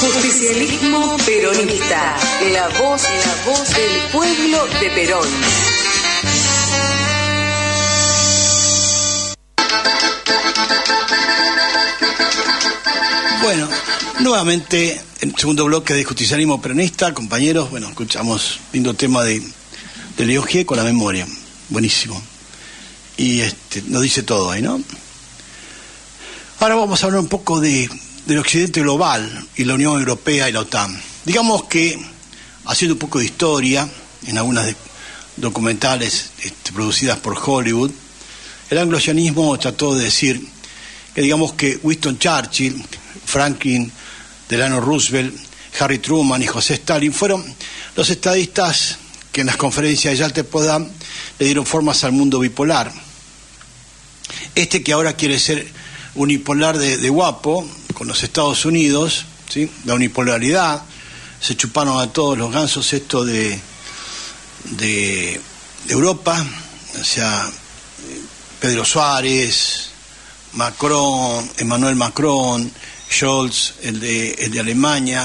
Justicialismo peronista. La voz del pueblo de Perón. Bueno, nuevamente, el segundo bloque de Justicialismo peronista, compañeros, bueno, escuchamos lindo tema de León G. con la memoria, buenísimo. Y nos dice todo ahí, ¿no? Ahora vamos a hablar un poco del occidente global y la Unión Europea y la OTAN. Digamos que, haciendo un poco de historia, en algunas documentales producidas por Hollywood, el anglo-sionismo trató de decir que, digamos que Winston Churchill, Franklin Delano Roosevelt, Harry Truman y José Stalin fueron los estadistas que en las conferencias de Yalta y Potsdam le dieron formas al mundo bipolar. Que ahora quiere ser unipolar de guapo con los Estados Unidos, ¿sí? La unipolaridad, se chuparon a todos los gansos esto de Europa, o sea, Pedro Suárez, Macron, Emmanuel Macron, Scholz, el de Alemania,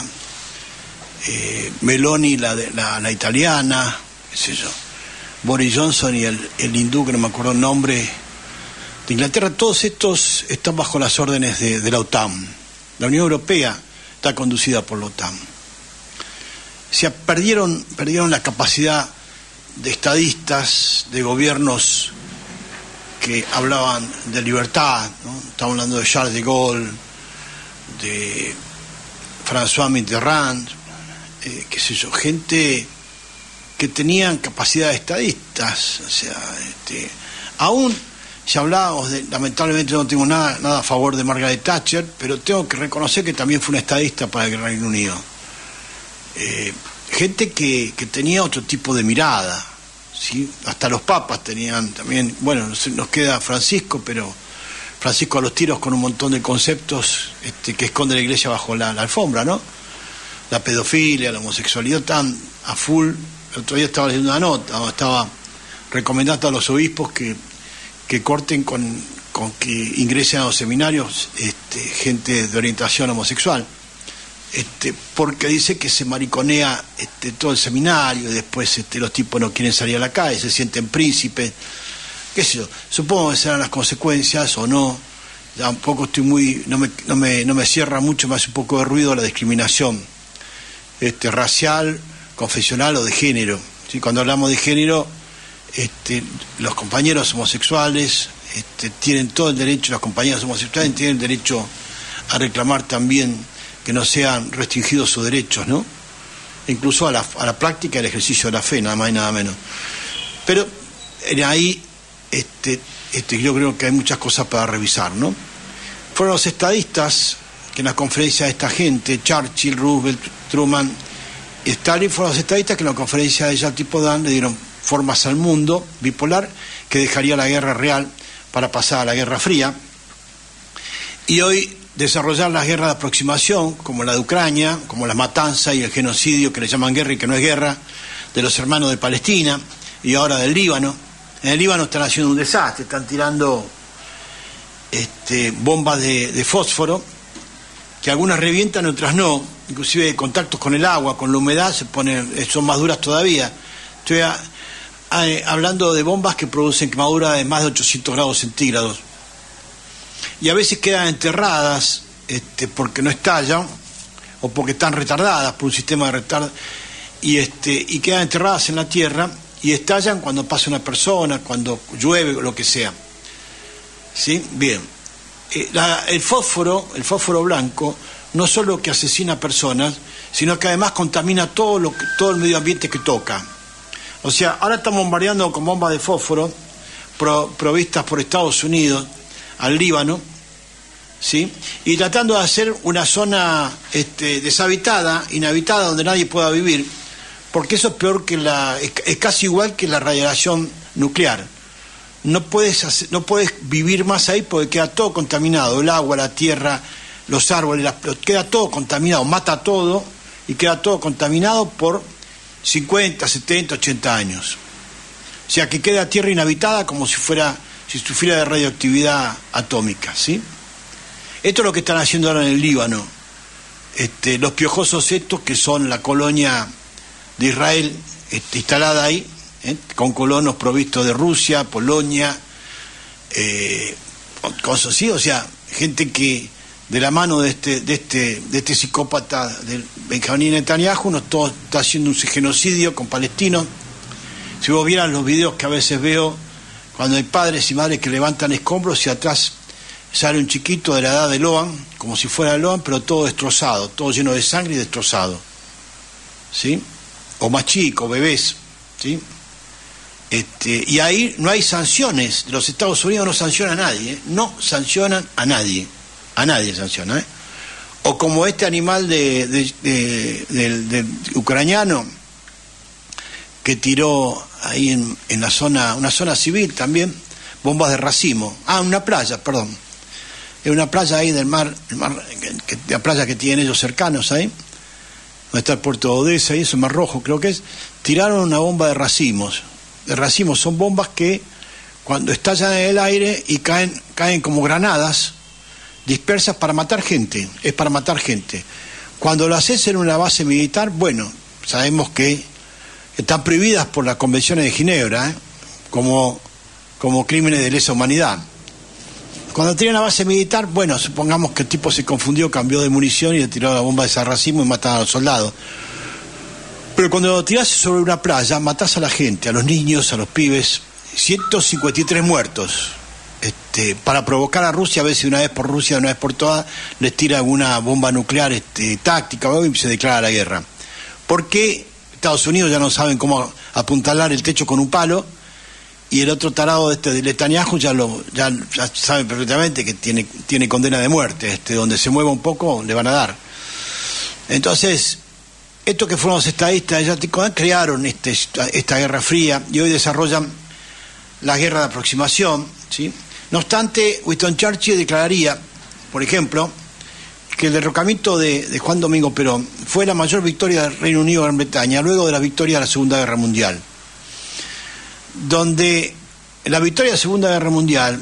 Meloni, la italiana, qué sé yo, Boris Johnson y el hindú, que no me acuerdo el nombre, de Inglaterra. Todos estos están bajo las órdenes de la OTAN. La Unión Europea está conducida por la OTAN. O sea, perdieron la capacidad de estadistas, de gobiernos que hablaban de libertad, ¿no? Estamos hablando de Charles de Gaulle, de François Mitterrand, qué sé yo, gente que tenían capacidades estadistas. O sea, aún si hablábamos lamentablemente no tengo nada a favor de Margaret Thatcher, pero tengo que reconocer que también fue una estadista para el Reino Unido. Gente que tenía otro tipo de mirada, ¿sí? Hasta los papas tenían también, bueno, nos queda Francisco, pero Francisco a los tiros con un montón de conceptos que esconde la iglesia bajo la alfombra, ¿no? La pedofilia, la homosexualidad, tan a full. El otro día estaba leyendo una nota, estaba recomendando a los obispos que corten con que ingresen a los seminarios gente de orientación homosexual, porque dice que se mariconea todo el seminario y después los tipos no quieren salir a la calle, se sienten príncipes, qué sé yo. Supongo que serán las consecuencias o no. Tampoco estoy no me cierra mucho, me hace un poco de ruido la discriminación racial, confesional o de género, ¿sí? Cuando hablamos de género, los compañeros homosexuales tienen todo el derecho, las compañeras homosexuales tienen el derecho a reclamar también que no sean restringidos sus derechos, ¿no? Incluso a la práctica del ejercicio de la fe, nada más y nada menos. Pero ahí yo creo que hay muchas cosas para revisar, ¿no? Fueron los estadistas que en las conferencias de esta gente, Churchill, Roosevelt, Truman y Stalin, fueron los estadistas que en la conferencia de Yalta y Potsdam le dieron formas al mundo bipolar que dejaría la guerra real para pasar a la Guerra Fría. Y hoy desarrollar las guerras de aproximación, como la de Ucrania, como la matanza y el genocidio que le llaman guerra y que no es guerra, de los hermanos de Palestina y ahora del Líbano. En el Líbano están haciendo un desastre, están tirando bombas de fósforo, que algunas revientan, otras no, inclusive contactos con el agua, con la humedad, son más duras todavía. Estoy hablando de bombas que producen quemadura de más de 800 grados centígrados. Y a veces quedan enterradas porque no estallan o porque están retardadas por un sistema de retardo y quedan enterradas en la tierra y estallan cuando pasa una persona, cuando llueve o lo que sea. ¿Sí? Bien. El fósforo blanco no solo que asesina personas, sino que además contamina todo el medio ambiente que toca. O sea, ahora están bombardeando con bombas de fósforo provistas por Estados Unidos al Líbano, ¿sí? Y tratando de hacer una zona deshabitada, inhabitada, donde nadie pueda vivir, porque eso es peor que es casi igual que la radiación nuclear. No puedes vivir más ahí porque queda todo contaminado, el agua, la tierra, los árboles, queda todo contaminado, mata todo y queda todo contaminado por 50, 70, 80 años. O sea que queda tierra inhabitada como si sufriera de radioactividad atómica, ¿sí? Esto es lo que están haciendo ahora en el Líbano. los piojosos estos, que son la colonia de Israel instalada ahí, con colonos provistos de Rusia, Polonia, cosas así, o sea, gente que de la mano de este psicópata del Benjamín Netanyahu está haciendo un genocidio con palestinos. Si vos vieran los videos que a veces veo, cuando hay padres y madres que levantan escombros y atrás sale un chiquito de la edad de Loan, como si fuera Loan, pero todo destrozado, todo lleno de sangre y destrozado, ¿sí? O más chicos, bebés, ¿sí? Y ahí no hay sanciones. Los Estados Unidos no sancionan a nadie, no sancionan a nadie sanciona, O como este animal del ucraniano que tiró ahí en la zona, una zona civil también, bombas de racimo. Una playa, perdón. Es una playa ahí del mar, la playa que tienen ellos cercanos ahí, donde está el puerto de Odessa y eso, Mar Rojo creo que es. Tiraron una bomba de racimos. De racimos son bombas que cuando estallan en el aire y caen como granadas dispersas para matar gente, es para matar gente. Cuando lo haces en una base militar, bueno, sabemos que están prohibidas por las convenciones de Ginebra, como crímenes de lesa humanidad. Cuando tiran la base militar, bueno, supongamos que el tipo se confundió, cambió de munición y le tiró la bomba de racimo y mataron a los soldados. Pero cuando lo tirás sobre una playa, matás a la gente, a los niños, a los pibes, 153 muertos. Para provocar a Rusia, a veces una vez por Rusia, una vez por todas, les tira alguna bomba nuclear táctica y se declara la guerra. Porque Estados Unidos ya no saben cómo apuntalar el techo con un palo, y el otro tarado de Netanyahu ya sabe perfectamente que tiene condena de muerte, donde se mueva un poco le van a dar. Entonces, estos que fueron los estadistas ya crearon esta guerra fría y hoy desarrollan la guerra de aproximación, ¿sí? No obstante, Winston Churchill declararía, por ejemplo, que el derrocamiento de Juan Domingo Perón fue la mayor victoria del Reino Unido y Gran Bretaña luego de la victoria de la Segunda Guerra Mundial. Donde en la victoria de la Segunda Guerra Mundial,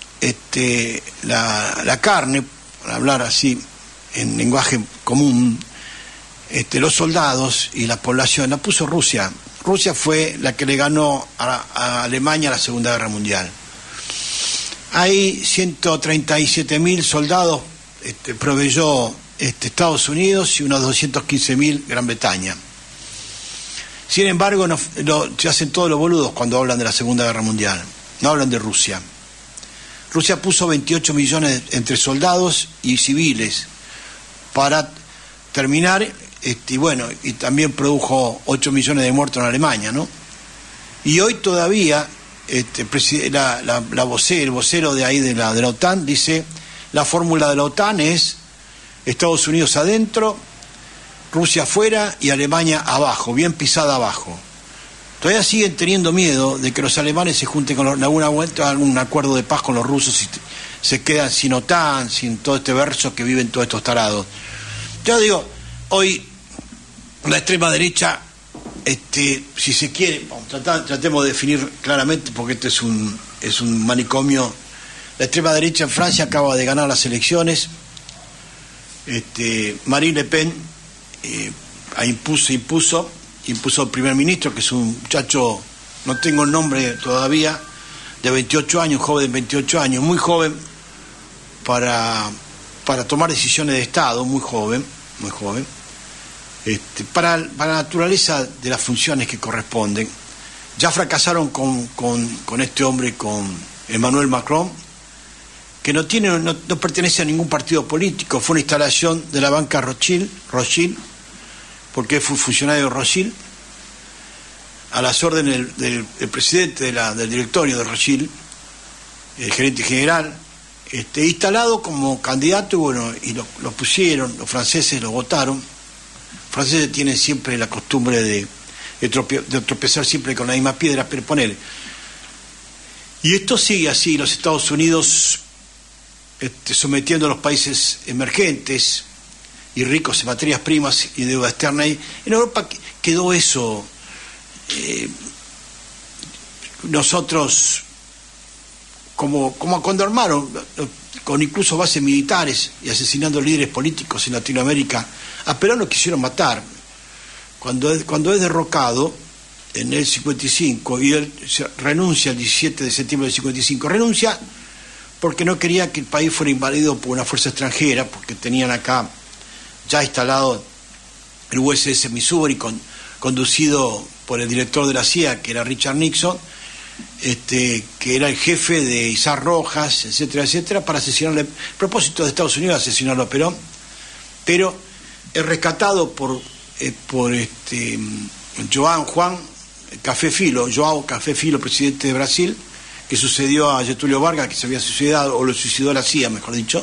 la carne, para hablar así en lenguaje común, los soldados y la población la puso Rusia. Rusia fue la que le ganó a Alemania la Segunda Guerra Mundial. Hay 137.000 soldados proveyó Estados Unidos y unos 215.000 Gran Bretaña. Sin embargo, se hacen todos los boludos cuando hablan de la Segunda Guerra Mundial. No hablan de Rusia. Rusia puso 28 millones entre soldados y civiles para terminar, y también produjo 8 millones de muertos en Alemania, ¿no? Y hoy todavía el vocero de ahí de la OTAN dice: la fórmula de la OTAN es Estados Unidos adentro, Rusia afuera y Alemania abajo, bien pisada abajo. Todavía siguen teniendo miedo de que los alemanes se junten con algún acuerdo de paz con los rusos y se quedan sin OTAN, sin todo este verso que viven todos estos tarados. Yo digo, hoy la extrema derecha, si se quiere, tratemos de definir claramente, porque este es un manicomio. La extrema derecha en Francia acaba de ganar las elecciones. Marine Le Pen impuso al primer ministro, que es un muchacho, no tengo el nombre todavía, de 28 años, joven de 28 años, muy joven para tomar decisiones de Estado, muy joven, para la naturaleza de las funciones que corresponden. Ya fracasaron con este hombre, con Emmanuel Macron, que no pertenece a ningún partido político, fue una instalación de la banca Rothschild, porque fue funcionario de Rothschild, a las órdenes del presidente del directorio de Rothschild, el gerente general, instalado como candidato, y lo pusieron, los franceses lo votaron. Los franceses tienen siempre la costumbre de tropezar siempre con la misma piedra, pero ponele. Y esto sigue así, los Estados Unidos sometiendo a los países emergentes y ricos en materias primas y deuda externa. Y en Europa quedó eso. Nosotros, como cuando armaron con incluso bases militares y asesinando líderes políticos en Latinoamérica. A Perón lo quisieron matar. Cuando es derrocado en el 55 y él renuncia el 17 de septiembre del 55, renuncia porque no quería que el país fuera invadido por una fuerza extranjera, porque tenían acá ya instalado el USS Missouri, conducido por el director de la CIA, que era Richard Nixon, que era el jefe de Isaac Rojas, etcétera, etcétera, para asesinarle. El propósito de Estados Unidos es asesinarlo a Perón, pero es rescatado por João Café Filho, presidente de Brasil, que sucedió a Getúlio Vargas, que se había suicidado, o lo suicidó la CIA, mejor dicho,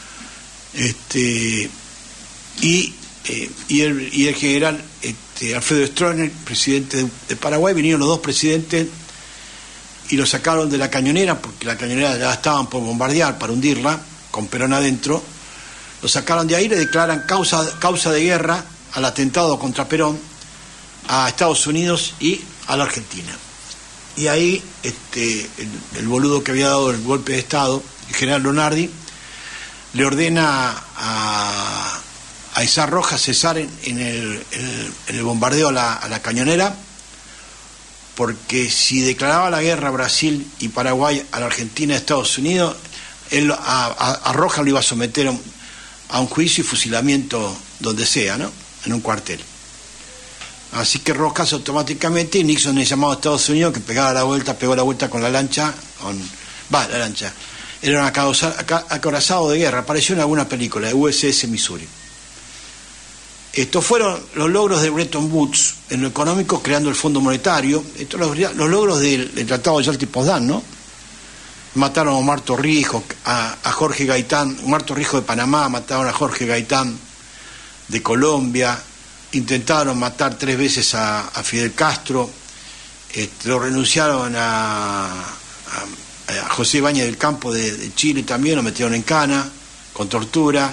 y el general Alfredo Stroessner, presidente de Paraguay. Vinieron los dos presidentes y lo sacaron de la cañonera, porque la cañonera ya estaban por bombardear para hundirla, con Perón adentro. Lo sacaron de ahí, le declaran causa de guerra al atentado contra Perón a Estados Unidos y a la Argentina. Y ahí el boludo que había dado el golpe de Estado, el general Lonardi, le ordena a Isaac Rojas cesar en el bombardeo a la cañonera, porque si declaraba la guerra a Brasil y Paraguay, a la Argentina y a Estados Unidos, a Rojas lo iba a someter a un juicio y fusilamiento donde sea, ¿no? En un cuartel. Así que Rojas automáticamente, y Nixon le llamaba a Estados Unidos, que pegó la vuelta con la lancha, la lancha, era un acorazado de guerra, apareció en alguna película, de USS Missouri. Estos fueron los logros de Bretton Woods en lo económico, creando el Fondo Monetario. Estos los logros del Tratado de Yalta-Potsdam, ¿no? Mataron a Omar Torrijos, a Jorge Gaitán, Omar Torrijos de Panamá, mataron a Jorge Gaitán de Colombia, intentaron matar 3 veces a Fidel Castro, lo renunciaron a José Ibáñez del Campo de Chile también, lo metieron en cana, con tortura.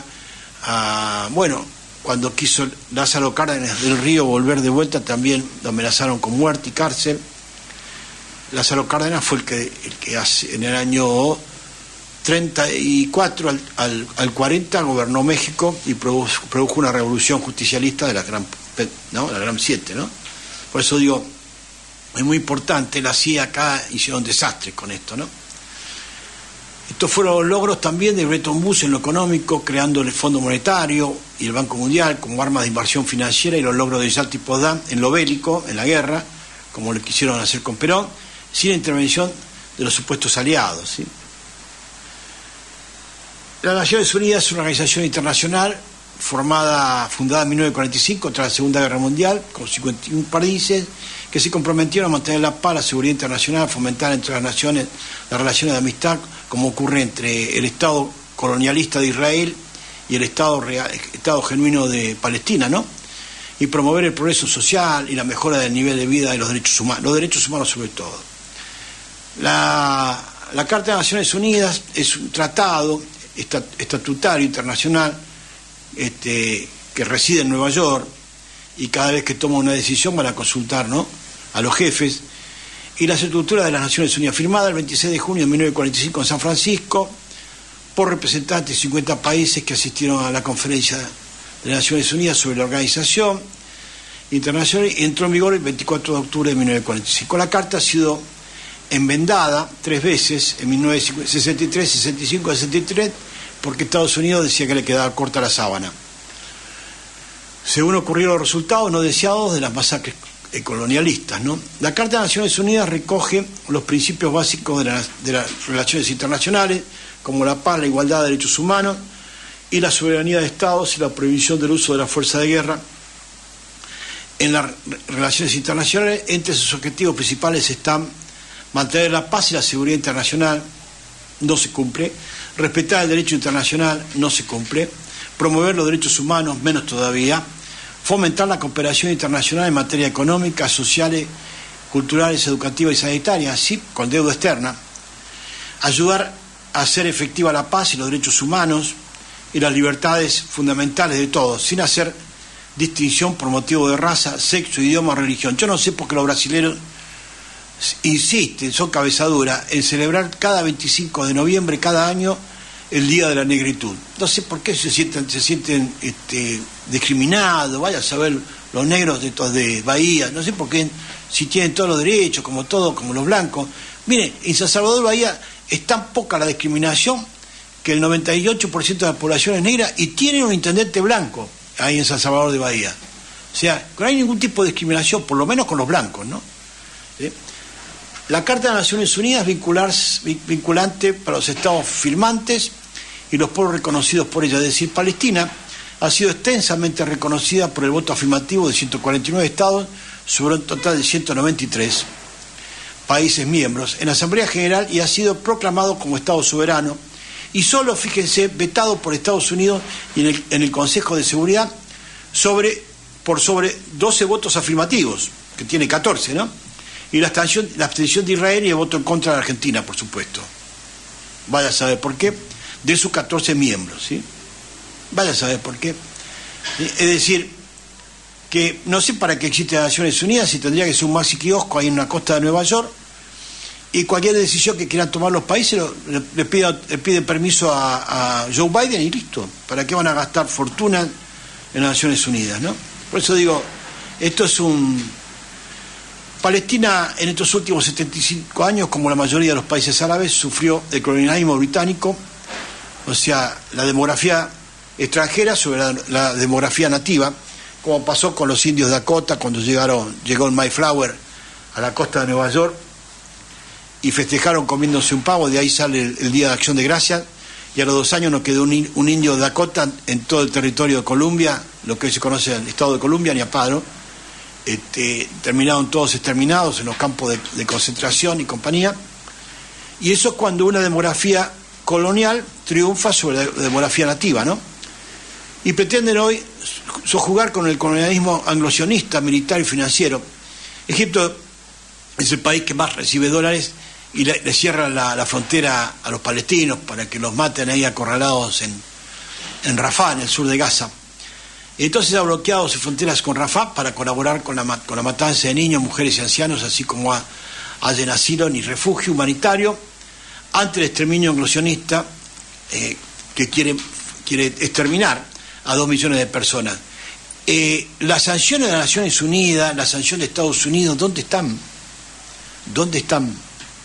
Cuando quiso Lázaro Cárdenas del Río volver de vuelta, también lo amenazaron con muerte y cárcel. Lázaro Cárdenas fue el que en el año 34 al 40 gobernó México y produjo una revolución justicialista de la Gran 7, ¿no? Por eso digo, es muy importante, la CIA acá hicieron desastres con esto, ¿no? Estos fueron los logros también de Bretton Woods en lo económico, creando el Fondo Monetario y el Banco Mundial como armas de inversión financiera, y los logros de Yalta-Potsdam en lo bélico, en la guerra, como lo quisieron hacer con Perón, sin intervención de los supuestos aliados, ¿sí? Las Naciones Unidas es una organización internacional fundada en 1945 tras la Segunda Guerra Mundial, con 51 países que se comprometieron a mantener la paz, la seguridad internacional, a fomentar entre las naciones las relaciones de amistad, como ocurre entre el Estado colonialista de Israel y el Estado genuino de Palestina, ¿no? Y promover el progreso social y la mejora del nivel de vida de los derechos humanos sobre todo. La Carta de las Naciones Unidas es un tratado estatutario internacional que reside en Nueva York, y cada vez que toma una decisión van a consultar, ¿no?, a los jefes. Y la estructura de las Naciones Unidas, firmada el 26 de junio de 1945 en San Francisco por representantes de 50 países que asistieron a la conferencia de las Naciones Unidas sobre la organización internacional, y entró en vigor el 24 de octubre de 1945. La carta ha sido enmendada 3 veces, en 1963, 65 y 63, porque Estados Unidos decía que le quedaba corta la sábana. Según ocurrieron los resultados no deseados de las masacres colonialistas, ¿no? La Carta de las Naciones Unidas recoge los principios básicos de las relaciones internacionales, como la paz, la igualdad de derechos humanos y la soberanía de Estados y la prohibición del uso de la fuerza de guerra. En las relaciones internacionales, entre sus objetivos principales están mantener la paz y la seguridad internacional, no se cumple; respetar el derecho internacional, no se cumple; promover los derechos humanos, menos todavía; fomentar la cooperación internacional en materia económica, sociales, culturales, educativas y sanitarias, así con deuda externa; ayudar a hacer efectiva la paz y los derechos humanos y las libertades fundamentales de todos, sin hacer distinción por motivo de raza, sexo, idioma o religión. Yo no sé por qué los brasileños insisten, son cabeza dura, en celebrar cada 25 de noviembre, cada año, el Día de la Negritud. No sé por qué se sienten discriminados, vaya a saber los negros de Bahía, no sé por qué, si tienen todos los derechos, como los blancos. Miren, en San Salvador Bahía es tan poca la discriminación que el 98% de la población es negra y tienen un intendente blanco ahí en San Salvador de Bahía. O sea, no hay ningún tipo de discriminación, por lo menos con los blancos, ¿no? ¿Sí? La Carta de las Naciones Unidas es vinculante para los estados firmantes y los pueblos reconocidos por ella, es decir, Palestina ha sido extensamente reconocida por el voto afirmativo de 149 estados sobre un total de 193 países miembros en la Asamblea General y ha sido proclamado como Estado soberano y solo, fíjense, vetado por Estados Unidos y en el Consejo de Seguridad por sobre 12 votos afirmativos, que tiene 14, ¿no? Y la abstención de Israel y el voto en contra de Argentina, por supuesto. Vaya a saber por qué, de sus 14 miembros, ¿sí? Vaya a saber por qué. Es decir, que no sé para qué existe las Naciones Unidas, si tendría que ser un maxi kiosco ahí en la costa de Nueva York, y cualquier decisión que quieran tomar los países le piden permiso a Joe Biden y listo. ¿Para qué van a gastar fortuna en las Naciones Unidas, no? Por eso digo, esto es Palestina en estos últimos 75 años, como la mayoría de los países árabes, sufrió el colonialismo británico, o sea, la demografía extranjera sobre la demografía nativa, como pasó con los indios Dakota cuando llegó el Mayflower a la costa de Nueva York y festejaron comiéndose un pavo, de ahí sale el Día de Acción de Gracias, y a los 2 años nos quedó un indio Dakota en todo el territorio de Columbia, lo que hoy se conoce el estado de Columbia, ni a palo. Terminaron todos exterminados en los campos de concentración y compañía, y eso es cuando una demografía colonial triunfa sobre la demografía nativa, ¿no? Y pretenden hoy sojuzgar con el colonialismo anglosionista, militar y financiero. Egipto es el país que más recibe dólares y le cierra la frontera a los palestinos para que los maten ahí acorralados en Rafah, en el sur de Gaza. Entonces ha bloqueado sus fronteras con Rafah para colaborar con la matanza de niños, mujeres y ancianos, así como hallen asilo ni refugio humanitario ante el exterminio anglosionista que quiere exterminar a 2 millones de personas. Las sanciones de las Naciones Unidas, las sanciones de Estados Unidos, ¿dónde están? ¿Dónde están?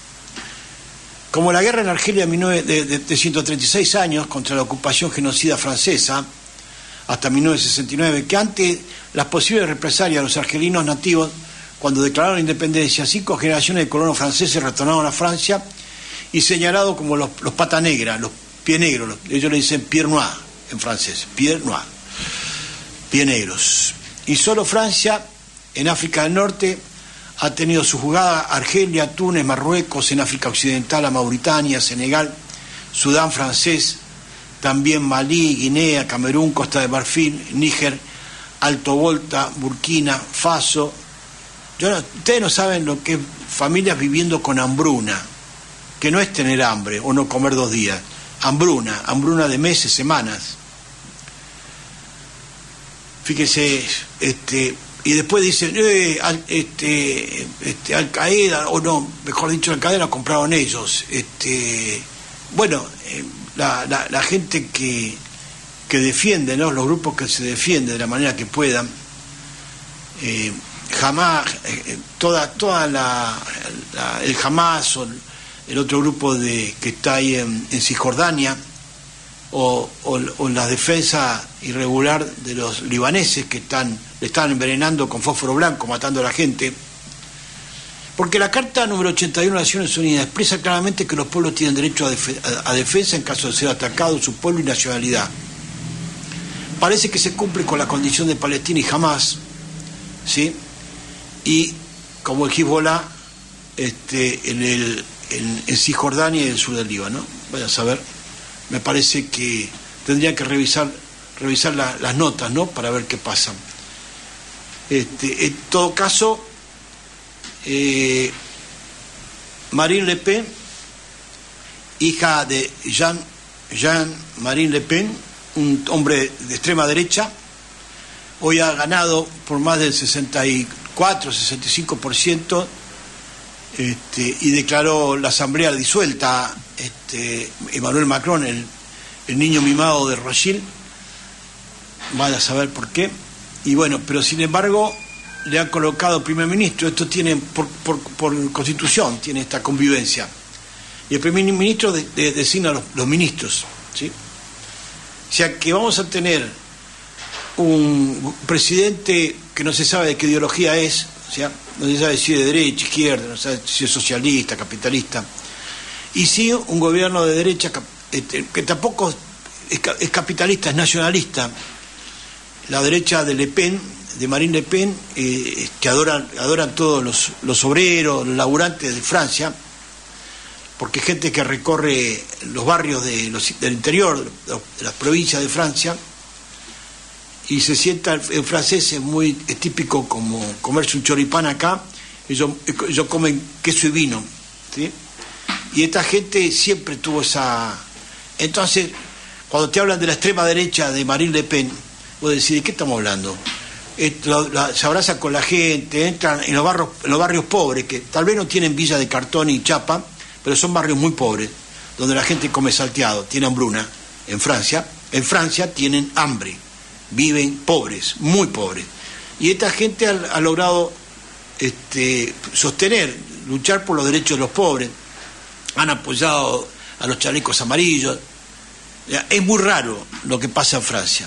Como la guerra en Argelia de 136 años contra la ocupación genocida francesa, hasta 1969, que ante las posibles represalias de los argelinos nativos, cuando declararon la independencia, 5 generaciones de colonos franceses retornaron a Francia y señalados como los pata negra, los pie negros, ellos le dicen pied noir en francés, pied noir, pie negros. Y solo Francia, en África del Norte, ha tenido su jugada Argelia, Túnez, Marruecos, en África Occidental, a Mauritania, Senegal, Sudán francés, también Malí, Guinea, Camerún, Costa de Marfil, Níger, Alto Volta, Burkina Faso. Ustedes no saben lo que es familias viviendo con hambruna, que no es tener hambre o no comer 2 días, hambruna de meses, semanas. Fíjese, y después dicen, Al-Qaeda, o no, mejor dicho, Al-Qaeda lo compraron ellos. Bueno, la gente que defiende, ¿no? Los grupos que se defienden de la manera que puedan, jamás, el Hamas o el otro grupo que está ahí en Cisjordania, o la defensa irregular de los libaneses que le están envenenando con fósforo blanco, matando a la gente. Porque la Carta número 81 de las Naciones Unidas expresa claramente que los pueblos tienen derecho a defensa en caso de ser atacados su pueblo y nacionalidad. Parece que se cumple con la condición de Palestina y Hamas, ¿sí? Y como el Hezbollah en Cisjordania y en el sur del Líbano. Vaya a saber. Me parece que tendría que revisar las notas, ¿no? Para ver qué pasa. En todo caso, Marine Le Pen, hija de Jean-Marie Le Pen, un hombre de extrema derecha, hoy ha ganado por más del 64-65%, y declaró la asamblea disuelta. Emmanuel Macron, el niño mimado de Rothschild, vaya a saber por qué, y bueno, pero sin embargo le han colocado primer ministro. Esto tiene, por constitución, tiene esta convivencia, y el primer ministro designa los ministros, ¿sí? O sea que vamos a tener un presidente que no se sabe de qué ideología es, o sea, no se sabe si es de derecha, izquierda, no se sabe si es socialista, capitalista, y sí un gobierno de derecha que tampoco es capitalista, es nacionalista. La derecha de Le Pen, de Marine Le Pen, que adoran todos los obreros, los laburantes de Francia, porque es gente que recorre los barrios del interior, de las provincias de Francia, y se sienta, el francés es típico como comerse un choripán acá, ellos comen queso y vino, ¿sí? Y esta gente siempre tuvo esa... Entonces, cuando te hablan de la extrema derecha de Marine Le Pen, vos decís, ¿de qué estamos hablando? Se abraza con la gente, entran en los barrios pobres, que tal vez no tienen villa de cartón y chapa, pero son barrios muy pobres, donde la gente come salteado, tiene hambruna. En Francia tienen hambre, viven pobres, muy pobres. Y esta gente ha logrado luchar por los derechos de los pobres, han apoyado a los chalecos amarillos. Es muy raro lo que pasa en Francia.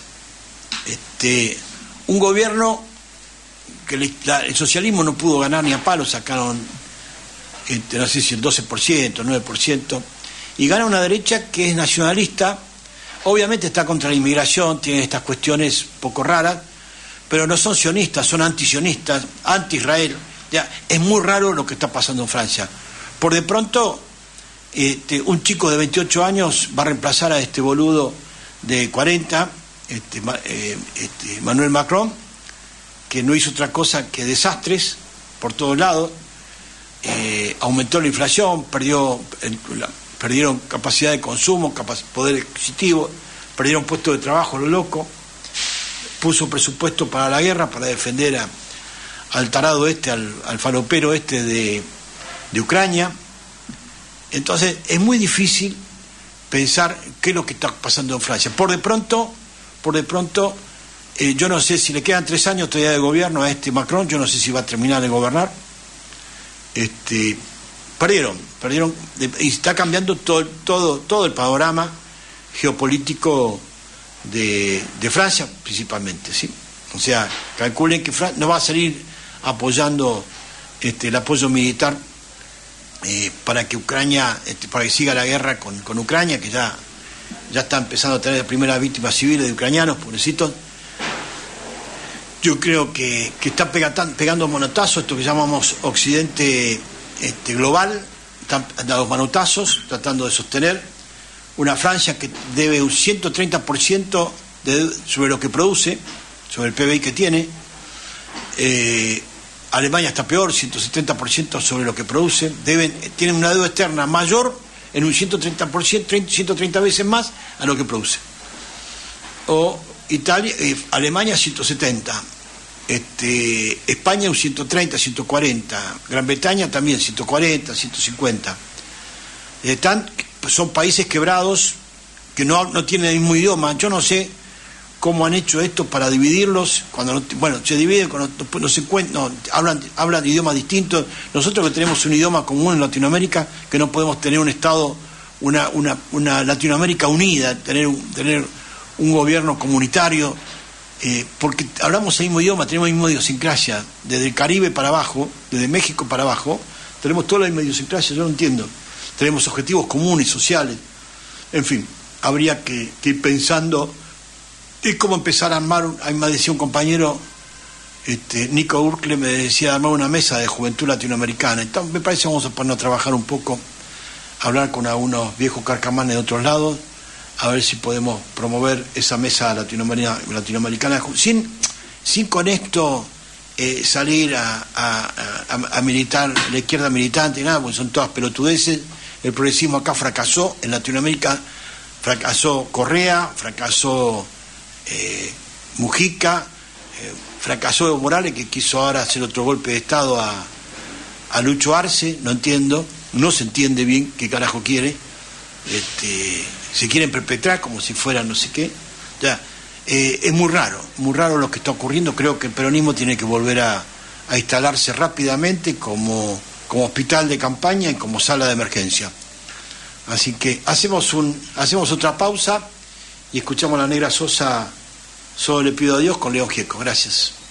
Un gobierno que el socialismo no pudo ganar ni a palo, sacaron no sé si el 12%, 9%, y gana una derecha que es nacionalista, obviamente está contra la inmigración, tiene estas cuestiones poco raras, pero no son sionistas, son antisionistas, anti-Israel. Es muy raro lo que está pasando en Francia. Por de pronto, un chico de 28 años va a reemplazar a este boludo de 40, Emmanuel Macron, que no hizo otra cosa que desastres por todos lados. Aumentó la inflación, perdieron capacidad de consumo, poder adquisitivo, perdieron puestos de trabajo, lo loco. Puso presupuesto para la guerra, para defender al tarado al falopero de Ucrania. Entonces es muy difícil pensar qué es lo que está pasando en Francia. Por de pronto, yo no sé si le quedan 3 años todavía de gobierno a Macron, yo no sé si va a terminar de gobernar. Perdieron, y está cambiando todo el panorama geopolítico de Francia principalmente, ¿sí? O sea, calculen que Francia no va a salir apoyando el apoyo militar para que Ucrania, para que siga la guerra con Ucrania, que ya está empezando a tener las primeras víctimas civiles de ucranianos, pobrecitos. Yo creo que está pegando manotazos, esto que llamamos Occidente global, están dando manotazos, tratando de sostener una Francia que debe un 130% sobre lo que produce, sobre el PBI que tiene. Alemania está peor, 170% sobre lo que produce. Tienen una deuda externa mayor en un 130%, 130 veces más a lo que produce. O Alemania 170, España un 130, 140, Gran Bretaña también 140, 150. Son países quebrados que no tienen el mismo idioma. Yo no sé cómo han hecho esto para dividirlos. Se dividen, no se encuentran, hablan idiomas distintos. Nosotros que tenemos un idioma común en Latinoamérica, que no podemos tener un Estado, una Latinoamérica unida, tener un gobierno comunitario, porque hablamos el mismo idioma, tenemos la misma idiosincrasia, desde el Caribe para abajo, desde México para abajo, tenemos toda la misma idiosincrasia. Yo no entiendo. Tenemos objetivos comunes, sociales, en fin, habría que ir pensando en cómo empezar a armar. Me decía un compañero, Nico Urcle, me decía armar una mesa de juventud latinoamericana. Entonces me parece que vamos a ponernos a trabajar un poco, hablar con algunos viejos carcamanes de otros lados, a ver si podemos promover esa mesa latinoamericana sin con esto salir a militar, la izquierda militante y nada, porque son todas pelotudeces. El progresismo acá fracasó, en Latinoamérica fracasó Correa, fracasó Mujica, fracasó Evo Morales, que quiso ahora hacer otro golpe de Estado a Lucho Arce. No entiendo, no se entiende bien qué carajo quiere. se quieren perpetrar como si fuera no sé qué. Ya, es muy raro lo que está ocurriendo. Creo que el peronismo tiene que volver a instalarse rápidamente como hospital de campaña y como sala de emergencia. Así que hacemos otra pausa y escuchamos a la Negra Sosa, Solo le pido a Dios, con León Gieco. Gracias.